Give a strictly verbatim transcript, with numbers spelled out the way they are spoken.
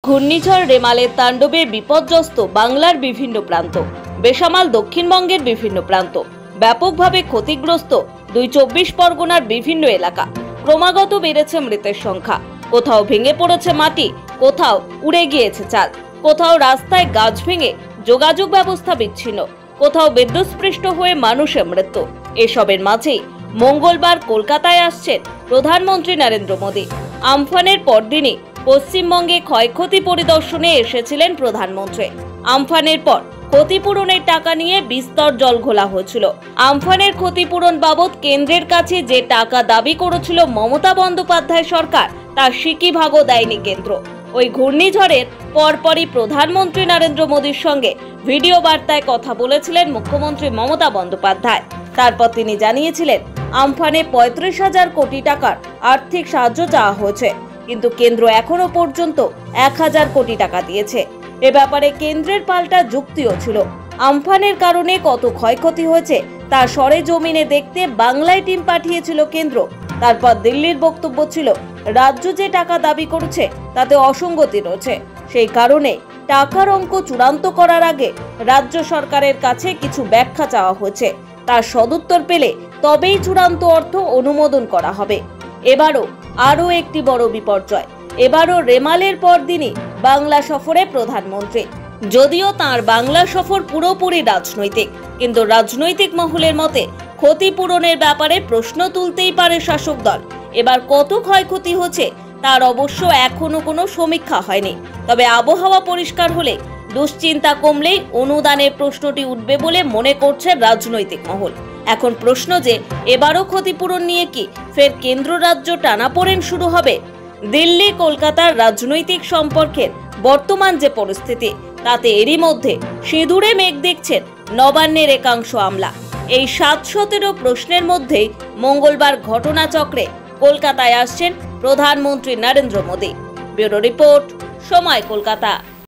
ঘূর্ণিঝড় রেমালের তাণ্ডবে বিপর্যস্ত বাংলার বিভিন্ন প্রান্ত, বেসামাল দক্ষিণবঙ্গের বিভিন্ন প্রান্ত, ব্যাপকভাবে ক্ষতিগ্রস্ত দুই চব্বিশ পরগনার বিভিন্ন এলাকা। ক্রমাগত বেড়েছে মৃতের সংখ্যা। কোথাও ভেঙে পড়েছে মাটি, কোথাও উড়ে গিয়েছে চাল, কোথাও রাস্তায় গাছ ভেঙে যোগাযোগ ব্যবস্থা বিচ্ছিন্ন, কোথাও বিদ্যুৎস্পৃষ্ট হয়ে মানুষের মৃত্যু। এসবের মাঝেই মঙ্গলবার কলকাতায় আসছেন প্রধানমন্ত্রী নরেন্দ্র মোদী। আমফানের পরদিনই পশ্চিমবঙ্গে ক্ষয়ক্ষতি পরিদর্শনে এসেছিলেন প্রধানমন্ত্রী। আমফানের পর ক্ষতিপূরণের টাকা নিয়ে বিস্তর জল ঘোলা হয়েছিল। আমফানের ক্ষতিপূরণ বাবদ কেন্দ্রের কাছে যে টাকা দাবি করেছিল মমতা বন্দ্যোপাধ্যায় সরকার, তার সিকি ভাগও দেয়নি কেন্দ্র। ওই ঘূর্ণিঝড়ের পরপরই প্রধানমন্ত্রী নরেন্দ্র মোদীর সঙ্গে ভিডিও বার্তায় কথা বলেছিলেন মুখ্যমন্ত্রী মমতা বন্দ্যোপাধ্যায়। তারপর তিনি জানিয়েছিলেন আমফানে পঁয়ত্রিশ হাজার কোটি টাকার আর্থিক সাহায্য চাওয়া হয়েছে, কিন্তু কেন্দ্র এখনো পর্যন্ত এক হাজার কোটি টাকা দিয়েছে। এ ব্যাপারে কেন্দ্রের পাল্টা যুক্তিও ছিল। আমফানের কারণে কত ক্ষয়ক্ষতি হয়েছে তা সরেজমিনে দেখতে বাংলায় টিম পাঠিয়েছিল কেন্দ্র। তারপর দিল্লির বক্তব্য ছিল রাজ্য যে টাকা দাবি করেছে তাতে অসঙ্গতি রয়েছে, সেই কারণে টাকার অঙ্ক চূড়ান্ত করার আগে রাজ্য সরকারের কাছে কিছু ব্যাখ্যা চাওয়া হয়েছে। তার সদুত্তর পেলে তবেই চূড়ান্ত অর্থ অনুমোদন করা হবে। এবারও আরও একটি বড় বিপর্যয়। এবারও রেমালের পরদিনই বাংলা সফরে প্রধানমন্ত্রী। যদিও তার বাংলা সফর পুরোপুরি রাজনৈতিক, কিন্তু রাজনৈতিক মহলের মতে ক্ষতিপূরণের ব্যাপারে প্রশ্ন তুলতেই পারে শাসক দল। এবার কত ক্ষয়ক্ষতি হচ্ছে তার অবশ্য এখনো কোনো সমীক্ষা হয়নি। তবে আবহাওয়া পরিষ্কার হলে, দুশ্চিন্তা কমলেই অনুদানের প্রশ্নটি উঠবে বলে মনে করছে রাজনৈতিক মহল। এখন প্রশ্ন যে এবারও ক্ষতিপূরণ নিয়ে কি ফের কেন্দ্র রাজ্য টানাপোড়েন শুরু হবে? দিল্লি কলকাতার রাজনৈতিক সম্পর্কের বর্তমান যে পরিস্থিতি, তাতে এরই মধ্যে সিঁদুরে মেঘ দেখছেন নবান্নের একাংশ আমলা। এই সাত সতেরো প্রশ্নের মধ্যেই মঙ্গলবার ঘটনাচক্রে কলকাতায় আসছেন প্রধানমন্ত্রী নরেন্দ্র মোদী। ব্যুরো রিপোর্ট, সময় কলকাতা।